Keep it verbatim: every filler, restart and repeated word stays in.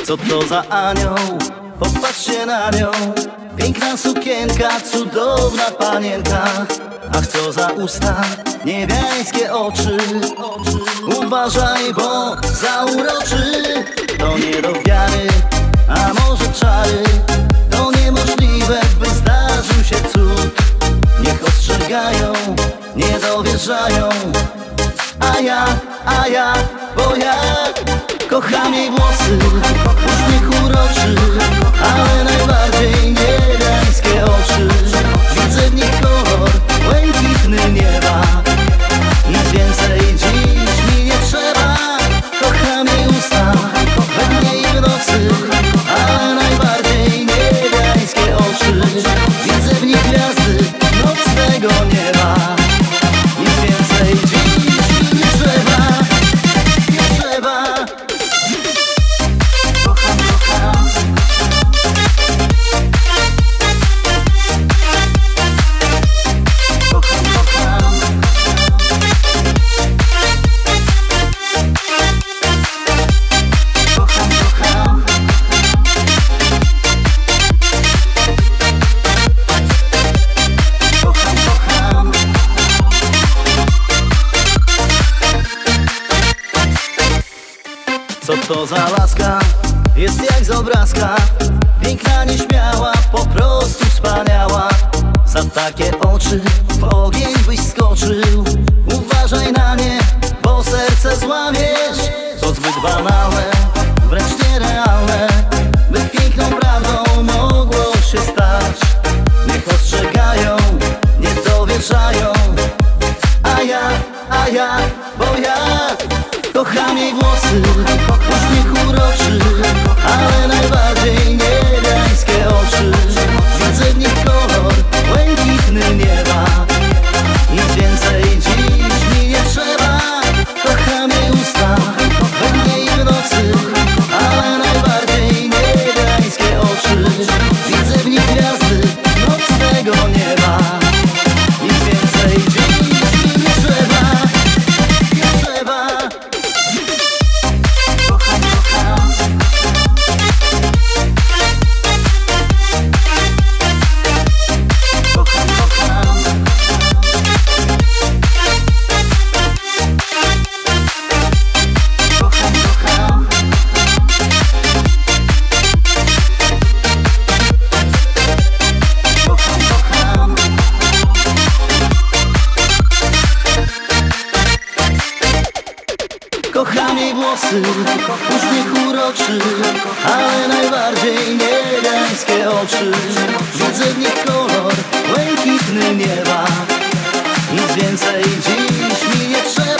Co to za anioł? Popatrzcie na nią. Piękna sukienka, cudowna panienka. Ach, co za usta, niebiańskie oczy. Uważaj, bo zauroczy. To nie do wiary, a może czary. To niemożliwe, by zdarzył się cud. Niech ostrzegają, nie dowierzają. A ja, a ja, bo ja kocham jej włosy, uśmiech uroczy, ale najbardziej niebiańskie oczy. Widzę w nich kolor błękitny nieba. Nic więcej dziś mi nie trzeba. Kocham jej usta, we dnie i w nocy, ale najbardziej niebiańskie oczy. Widzę w nich gwiazdy nocnego nieba. Nic więcej dziś mi nie trzeba. Nie trzeba. Kocham, kocham. Kocham, kocham. Kocham, kocham. Kocham, kocham. Co to za laska? Jest jak z obrazka. Piękna, nieśmiała, po prostu wspaniała. Za takie oczy w ogień byś skoczył. Uważaj na nie, bo serce złamiesz. To zbyt banalne, wręcz nierealne, by piękną prawdą mogło się stać. Niech ostrzegają, nie dowierzają. A ja, a ja, bo ja kocham jej włosy, uśmiech uroczy, ale najbardziej niebiańskie oczy. Widzę w nich kolor błękitny nieba. Nic więcej dziś mi nie trzeba. Kocham jej usta, we dnie i w nocy, ale najbardziej niebiańskie oczy. Widzę w nich gwiazdy nocnego nieba. Nic więcej dziś mi nie trzeba. Nie trzeba. Kocham, kocham. Kocham, kocham. Kocham, kocham. Kocham, kocham. Kocham jej włosy, uśmiech uroczy, ale najbardziej niebiańskie oczy. Widzę w nich kolor błękitny nieba. Nic więcej dziś mi nie trzeba.